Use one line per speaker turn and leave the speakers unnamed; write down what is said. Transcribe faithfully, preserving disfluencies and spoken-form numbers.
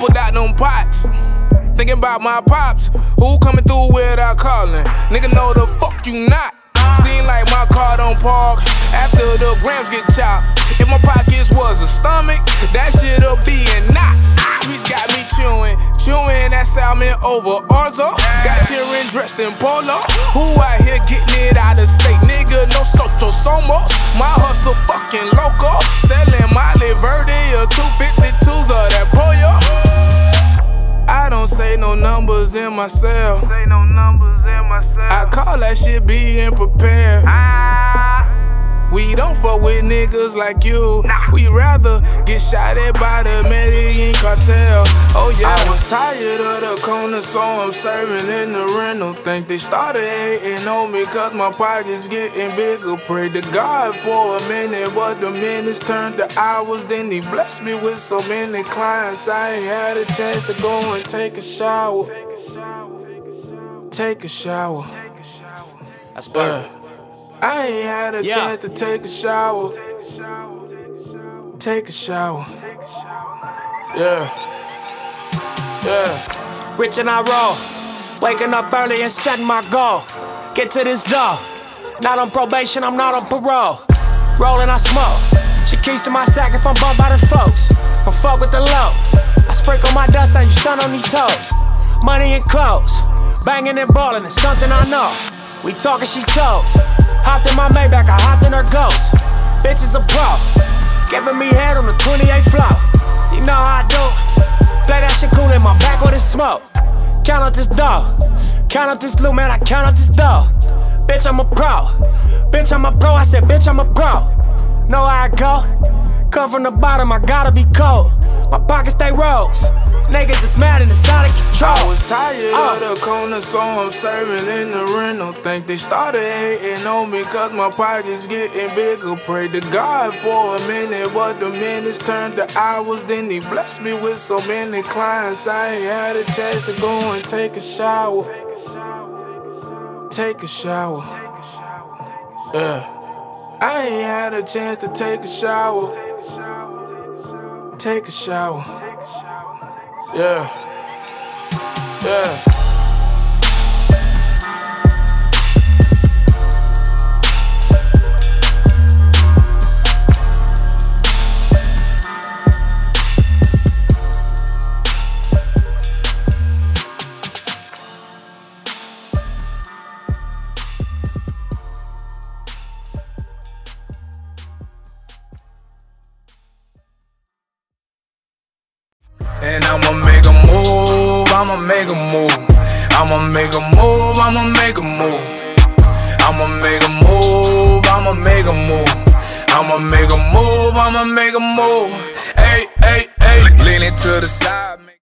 pulled out them pots. Thinking about my pops, who coming through without calling? Nigga, know the fuck you not. Seem like my car don't park after the grams get chopped. If my pockets was a stomach, that shit'll be in knots. Streets got me chewing, chewing that salmon over orzo. Got children dressed in polo, who out here getting it out of state? Nigga, no socho somos. My hustle fucking loco, selling Molly Verde or two fifty-twos of that pollo. I don't say no numbers in my cell.
Say no numbers in my cell.
I call that shit being prepared.
Ah.
We don't fuck with niggas like you. We rather get shot at by the Medellin cartel. Oh yeah, I was tired of the corner, so I'm serving in the rental. Think they started hating on me cause my pockets getting bigger. Pray to God for a minute, but the minutes turned to hours. Then he blessed me with so many clients, I ain't had a chance to go and take a shower. Take a shower.
That's perfect.
I ain't had a
yeah.
chance to take a shower. Take a shower. Yeah. Yeah.
Rich and I roll. Waking up early and setting my goal. Get to this door. Not on probation, I'm not on parole. Rollin', I smoke. She keys to my sack if I'm bumped by the folks. I fuck with the low. I sprinkle my dust and you stun on these hoes. Money and clothes. Banging and ballin', it's something I know. We talkin', she chose. Hopped in my Maybach, I hopped in her Ghost. Bitch is a pro, giving me head on the twenty-eight floor. You know how I do. Play that shit cool in my back with the smoke. Count up this dough, count up this loot, man, I count up this dough. Bitch, I'm a pro, bitch, I'm a pro, I said, bitch, I'm a pro. Know how I go, come from the bottom, I gotta be cold. My pockets, they rose, niggas just mad and it's out of control.
I was tired
uh.
of the corner, so I'm serving in the rental. Think they started hating on me cause my pockets getting bigger. Pray to God for a minute, but the minutes turned to hours. Then he blessed me with so many clients, I ain't had a chance to go and take a shower. Take a shower. Yeah. I ain't had a chance to take a shower. Take a shower. Yeah. Yeah. And I'ma make a move, I'ma make a move. I'ma make a move, I'ma make a move. I'ma make a move, I'ma make a move. I'ma make a move, I'ma make a move. Hey, hey, hey, leaning to the side.